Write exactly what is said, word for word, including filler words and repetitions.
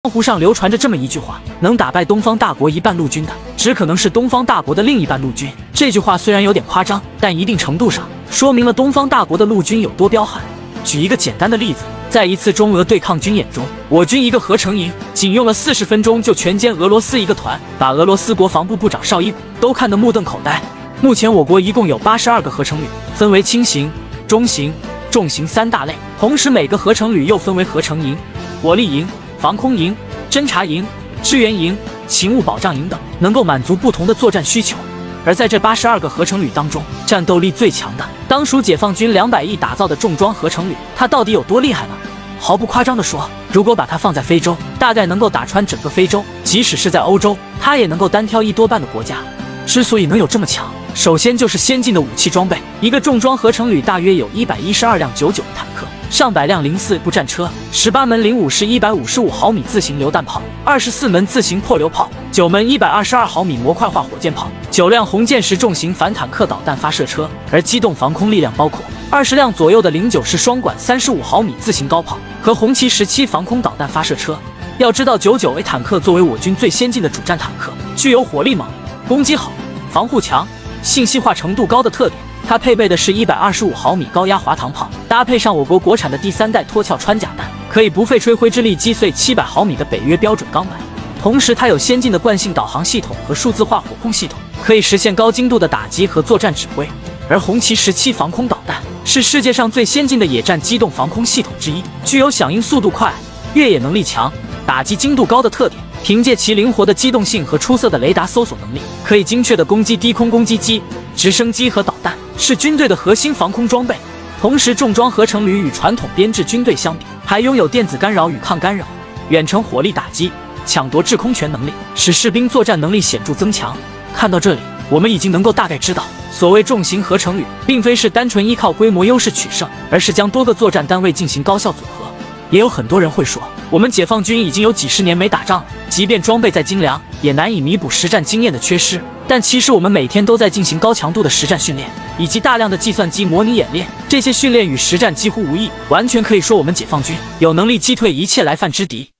江湖上流传着这么一句话：能打败东方大国一半陆军的，只可能是东方大国的另一半陆军。这句话虽然有点夸张，但一定程度上说明了东方大国的陆军有多彪悍。举一个简单的例子，在一次中俄对抗军演中，我军一个合成营仅用了四十分钟就全歼俄罗斯一个团，把俄罗斯国防部部长绍伊古都看得目瞪口呆。目前我国一共有八十二个合成旅，分为轻型、中型、重型三大类，同时每个合成旅又分为合成营、火力营、防空营、侦察营、支援营、勤务保障营等，能够满足不同的作战需求。而在这八十二个合成旅当中，战斗力最强的当属解放军两百亿打造的重装合成旅。它到底有多厉害呢？毫不夸张地说，如果把它放在非洲，大概能够打穿整个非洲；即使是在欧洲，它也能够单挑一多半的国家。之所以能有这么强，首先就是先进的武器装备。一个重装合成旅大约有一百一十二辆九九坦克，上百辆零四步战车，十八门零五式一百五十五毫米自行榴弹炮，二十四门自行破榴炮，九门一百二十二毫米模块化火箭炮，九辆红箭石重型反坦克导弹发射车。而机动防空力量包括二十辆左右的零九式双管三十五毫米自行高炮和红旗十七防空导弹发射车。要知道，九九 A 坦克作为我军最先进的主战坦克，具有火力猛、攻击好、防护强、信息化程度高的特点。它配备的是一百二十五毫米高压滑膛炮，搭配上我国国产的第三代脱壳穿甲弹，可以不费吹灰之力击碎七百毫米的北约标准钢板。同时，它有先进的惯性导航系统和数字化火控系统，可以实现高精度的打击和作战指挥。而红旗十七防空导弹是世界上最先进的野战机动防空系统之一，具有响应速度快、越野能力强、打击精度高的特点。凭借其灵活的机动性和出色的雷达搜索能力，可以精确地攻击低空攻击机、直升机和导弹，是军队的核心防空装备。同时，重装合成旅与传统编制军队相比，还拥有电子干扰与抗干扰、远程火力打击、抢夺制空权能力，使士兵作战能力显著增强。看到这里，我们已经能够大概知道，所谓重型合成旅，并非是单纯依靠规模优势取胜，而是将多个作战单位进行高效组合。也有很多人会说，我们解放军已经有几十年没打仗了，即便装备再精良，也难以弥补实战经验的缺失。但其实我们每天都在进行高强度的实战训练，以及大量的计算机模拟演练，这些训练与实战几乎无异，完全可以说我们解放军有能力击退一切来犯之敌。